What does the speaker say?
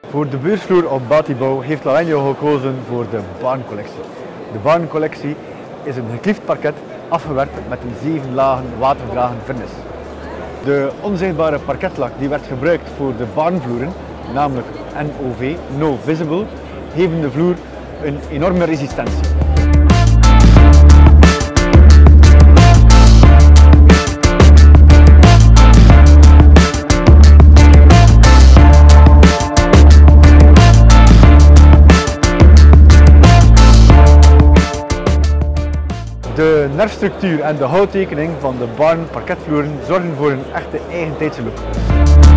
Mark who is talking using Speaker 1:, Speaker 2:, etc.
Speaker 1: Voor de beursvloer op Batibouw heeft Lavenio gekozen voor de Barn-collectie. De Barn-collectie is een gekliefd parket afgewerkt met een 7 lagen waterdragend vernis. De onzichtbare parketlak die werd gebruikt voor de Barnvloeren, namelijk NOV, No Visible, geven de vloer een enorme resistentie. De nerfstructuur en de houttekening van de Barn parketvloeren zorgen voor een echte eigentijdse look.